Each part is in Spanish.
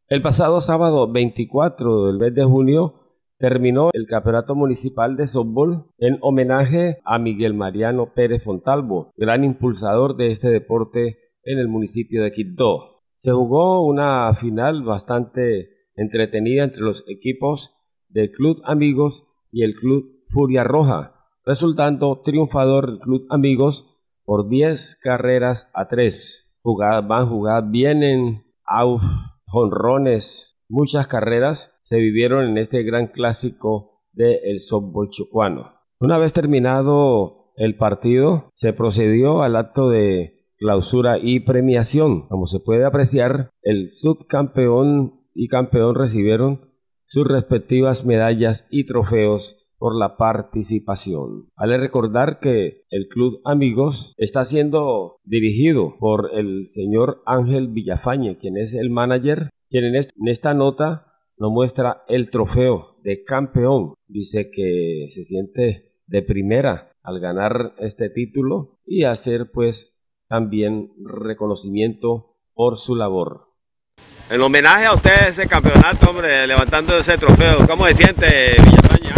El pasado sábado 24 del mes de junio terminó el campeonato municipal de softball en homenaje a Miguel Mariano Pérez Fontalvo, gran impulsador de este deporte en el municipio de Quibdó. Se jugó una final bastante entretenida entre los equipos del Club Amigos y el Club Furia Roja, resultando triunfador el Club Amigos por 10 carreras a 3. Van jugadas bien en out, jonrones, muchas carreras se vivieron en este gran clásico del softball chocuano. Una vez terminado el partido, se procedió al acto de clausura y premiación. Como se puede apreciar, el subcampeón y campeón recibieron sus respectivas medallas y trofeos por la participación. Vale recordar que el Club Amigos está siendo dirigido por el señor Ángel Villafañe, quien es el manager, quien en esta nota nos muestra el trofeo de campeón. Dice que se siente de primera al ganar este título y hacer pues también reconocimiento por su labor. En homenaje a usted ese campeonato, hombre, levantando ese trofeo, ¿cómo se siente, Villafañe?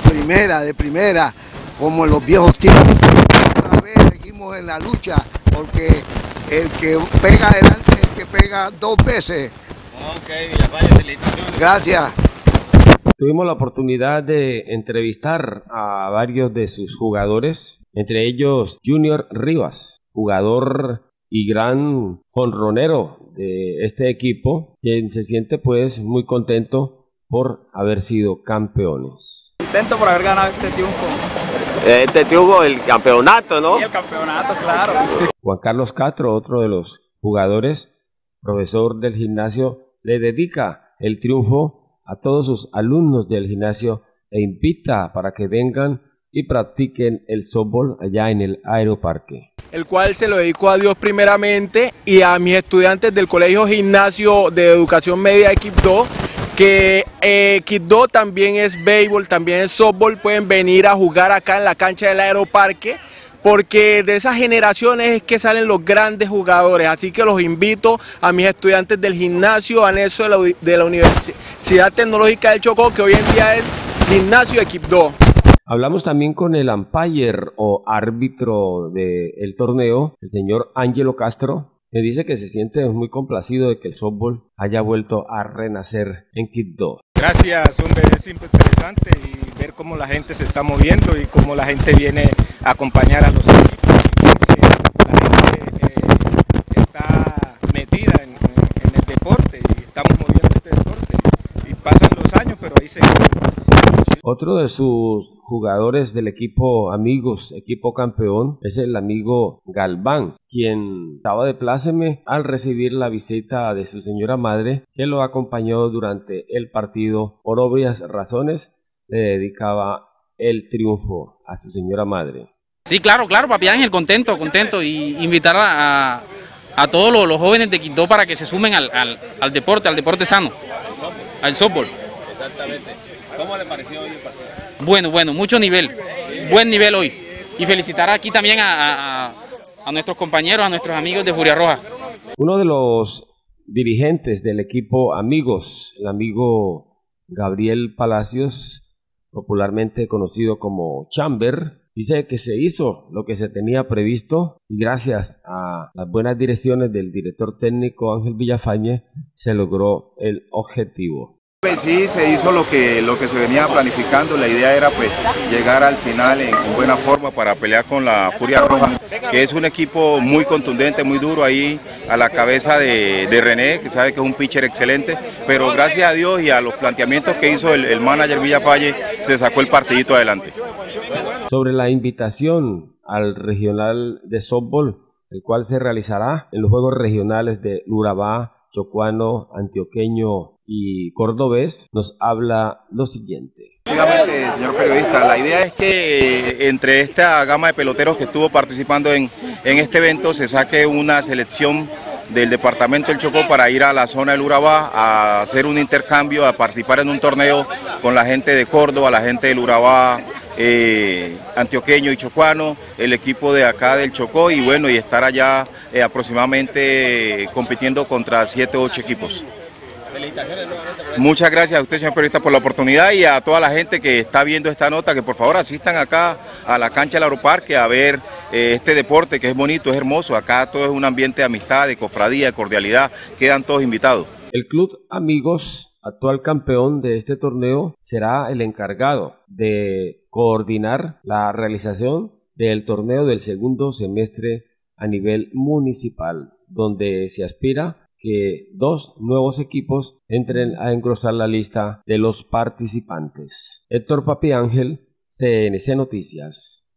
De primera, como en los viejos tiempos. Otra vez seguimos en la lucha, porque el que pega adelante es el que pega 2 veces. Ok, Villafañe, felicitaciones. Gracias. Tuvimos la oportunidad de entrevistar a varios de sus jugadores, entre ellos Junior Rivas, jugador y gran jonronero de este equipo, quien se siente pues muy contento por haber sido campeones. Contento por haber ganado este triunfo. Este triunfo, el campeonato, ¿no? Sí, el campeonato, claro. Juan Carlos Castro, otro de los jugadores, profesor del gimnasio, le dedica el triunfo a todos sus alumnos del gimnasio e invita para que vengan y practiquen el softball allá en el Aeroparque. El cual se lo dedico a Dios primeramente y a mis estudiantes del Colegio Gimnasio de Educación Media de Quibdó, que Quibdó también es béisbol, también es softball, pueden venir a jugar acá en la cancha del Aeroparque, porque de esas generaciones es que salen los grandes jugadores, así que los invito a mis estudiantes del gimnasio anexo de la Universidad Tecnológica del Chocó, que hoy en día es Gimnasio de Quibdó. Hablamos también con el umpire o árbitro del torneo, el señor Ángelo Castro, que dice que se siente muy complacido de que el softball haya vuelto a renacer en Quibdó. Gracias, hombre, es siempre interesante y ver cómo la gente se está moviendo y cómo la gente viene a acompañar a los equipos. La gente está metida en el deporte y estamos moviendo este deporte y pasan los años, pero ahí seguimos. Otro de sus jugadores del equipo Amigos, equipo campeón, es el amigo Galván, quien estaba de pláceme al recibir la visita de su señora madre, que lo acompañó durante el partido. Por obvias razones, le dedicaba el triunfo a su señora madre. Sí, claro, papi Ángel, contento y invitar a todos los jóvenes de Quibdó para que se sumen al deporte sano, al softball. Exactamente. ¿Cómo le pareció hoy el partido? Bueno, mucho nivel, buen nivel hoy. Y felicitar aquí también a nuestros compañeros, a nuestros amigos de Furia Roja. Uno de los dirigentes del equipo Amigos, el amigo Gabriel Palacios, popularmente conocido como Chamber, dice que se hizo lo que se tenía previsto y gracias a las buenas direcciones del director técnico Ángel Villafañe se logró el objetivo. Pues sí, se hizo lo que se venía planificando. La idea era pues llegar al final en buena forma para pelear con la Furia Roja, que es un equipo muy contundente, muy duro ahí a la cabeza de René, que sabe que es un pitcher excelente, pero gracias a Dios y a los planteamientos que hizo el manager Villafañe, se sacó el partidito adelante. Sobre la invitación al regional de softball, el cual se realizará en los Juegos Regionales de Urabá, Chocuano, Antioqueño y Cordobés, nos habla lo siguiente. Efectivamente, señor periodista, la idea es que entre esta gama de peloteros que estuvo participando en este evento se saque una selección del departamento del Chocó para ir a la zona del Urabá a hacer un intercambio, a participar en un torneo con la gente de Córdoba, la gente del Urabá, antioqueño y chocuano, el equipo de acá del Chocó y bueno, y estar allá aproximadamente compitiendo contra 7 u 8 equipos. Felicitaciones nuevamente por Muchas gracias a usted, señor periodista, por la oportunidad y a toda la gente que está viendo esta nota, que por favor asistan acá a la cancha del Agroparque a ver este deporte que es bonito, es hermoso. Acá todo es un ambiente de amistad, de cofradía, de cordialidad. Quedan todos invitados. El Club Amigos, actual campeón de este torneo, será el encargado de coordinar la realización del torneo del segundo semestre a nivel municipal, donde se aspira que 2 nuevos equipos entren a engrosar la lista de los participantes. Héctor Papi Ángel, CNC Noticias.